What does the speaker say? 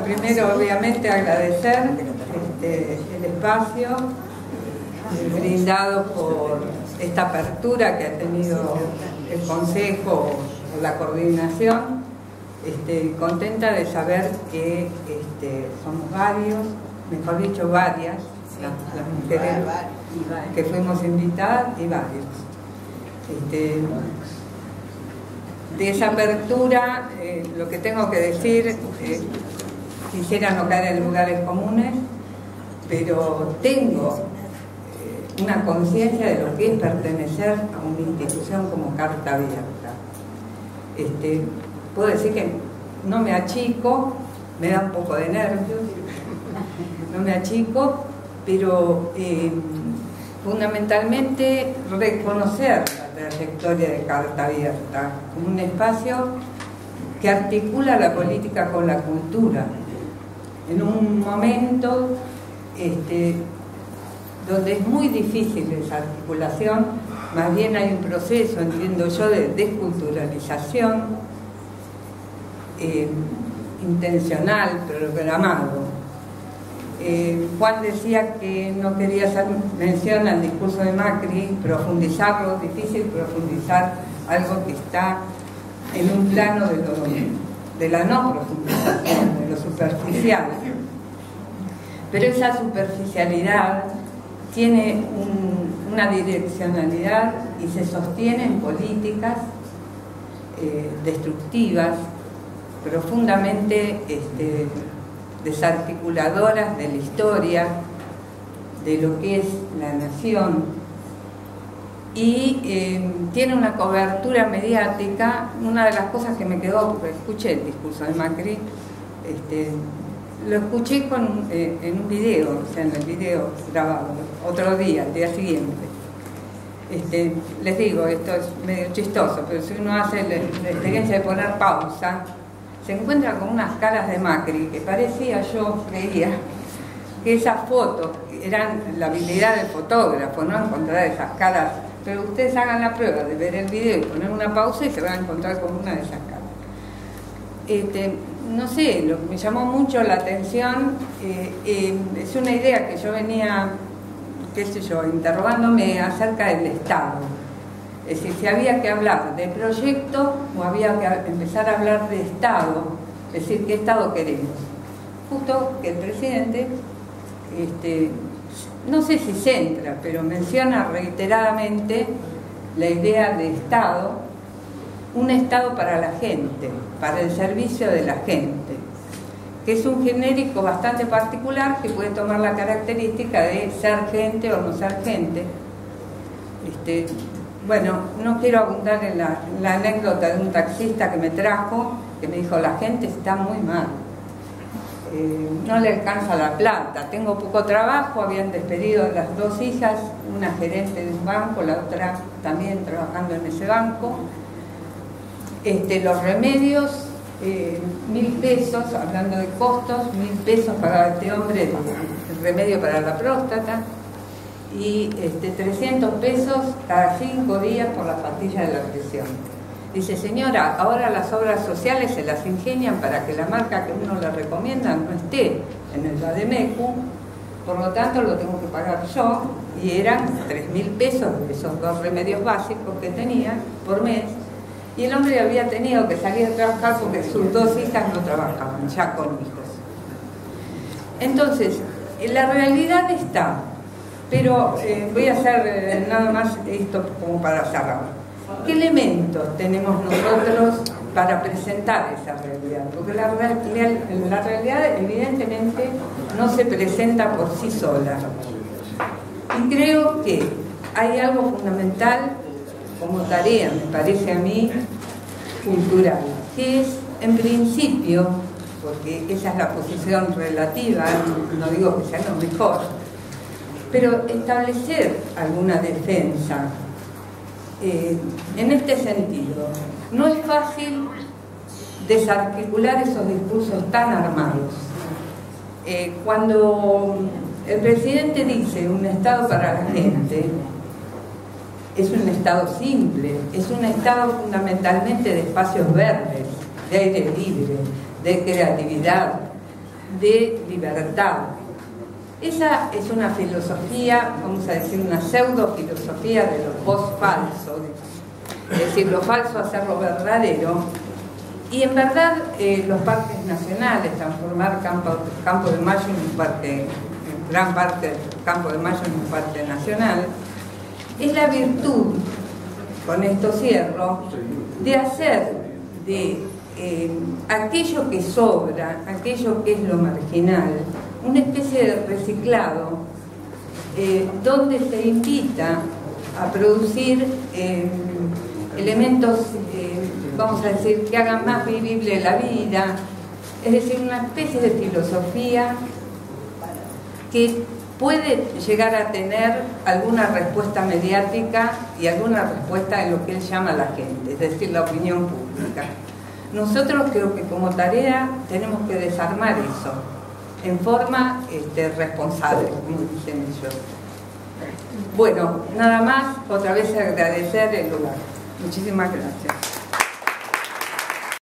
primero obviamente agradecer el espacio brindado por esta apertura que ha tenido el Consejo o la coordinación. Contenta de saber que somos varios, mejor dicho varias, las mujeres que fuimos invitadas y varios. De esa apertura, lo que tengo que decir, quisiera no caer en lugares comunes, pero tengo una conciencia de lo que es pertenecer a una institución como Carta Abierta. Puedo decir que no me achico, me da un poco de nervios, no me achico, pero fundamentalmente reconocer la trayectoria de Carta Abierta como un espacio que articula la política con la cultura. En un momento donde es muy difícil esa articulación, más bien hay un proceso, entiendo yo, de desculturalización intencional, programado. Juan decía que no quería hacer mención al discurso de Macri, profundizarlo, difícil profundizar algo que está en un plano de la no profundización, de lo superficial. Pero esa superficialidad tiene una direccionalidad y se sostiene en políticas destructivas, profundamente desarticuladoras de la historia, de lo que es la nación, y tiene una cobertura mediática. Una de las cosas que me quedó, porque escuché el discurso de Macri, lo escuché en un video, o sea, en el video grabado, otro día, el día siguiente. Les digo, esto es medio chistoso, pero si uno hace la experiencia de poner pausa, se encuentra con unas caras de Macri que parecía, yo creía, que esas fotos eran la habilidad del fotógrafo, no encontrar esas caras. Pero ustedes hagan la prueba de ver el video y poner una pausa y se van a encontrar con una de esas caras. No sé, lo que me llamó mucho la atención es una idea que yo venía, qué sé yo, interrogándome acerca del Estado. Es decir, si había que hablar de proyecto o había que empezar a hablar de Estado, es decir, ¿qué Estado queremos? Justo que el presidente, no sé si centra, pero menciona reiteradamente la idea de Estado, un Estado para la gente, para el servicio de la gente, que es un genérico bastante particular que puede tomar la característica de ser gente o no ser gente. Bueno, no quiero abundar en la anécdota de un taxista que me trajo, que me dijo: la gente está muy mal, no le alcanza la plata, tengo poco trabajo, habían despedido a las dos hijas, una gerente de un banco, la otra también trabajando en ese banco. Los remedios, 1.000 pesos, hablando de costos, 1.000 pesos pagaba este hombre el remedio para la próstata, y 300 pesos cada 5 días por la pastilla de la presión. Dice: señora, ahora las obras sociales se las ingenian para que la marca que uno le recomienda no esté en el Vademécum, por lo tanto lo tengo que pagar yo, y eran 3.000 pesos de esos 2 remedios básicos que tenía por mes, y el hombre había tenido que salir a trabajar porque sus 2 hijas no trabajaban ya con hijos. Entonces, la realidad está, pero voy a hacer nada más esto como para cerrar. ¿Qué elementos tenemos nosotros para presentar esa realidad? Porque la realidad evidentemente no se presenta por sí sola. Y creo que hay algo fundamental como tarea, me parece a mí, cultural, que es, en principio, porque esa es la posición relativa, no digo que sea lo mejor, pero establecer alguna defensa. En este sentido, no es fácil desarticular esos discursos tan armados. Cuando el presidente dice un Estado para la gente, es un Estado simple, es un Estado fundamentalmente de espacios verdes, de aire libre, de creatividad, de libertad. Esa es una filosofía, vamos a decir, una pseudo-filosofía de lo post-falso, es decir, lo falso hacerlo verdadero. Y en verdad los parques nacionales, transformar Campo de Mayo en un parque, gran parte del Campo de Mayo en un parque nacional, es la virtud, con esto cierro, de hacer de aquello que sobra, aquello que es lo marginal, una especie de reciclado, donde se invita a producir elementos, vamos a decir, que hagan más vivible la vida, es decir, una especie de filosofía que puede llegar a tener alguna respuesta mediática y alguna respuesta en lo que él llama a la gente, es decir, la opinión pública. Nosotros creo que como tarea tenemos que desarmar eso en forma responsable, como dicen ellos. Bueno, nada más, otra vez agradecer el lugar. Muchísimas gracias.